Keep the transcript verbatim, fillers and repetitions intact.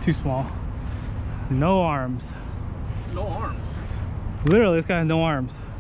too small. No arms. No arms. Literally, this guy has no arms.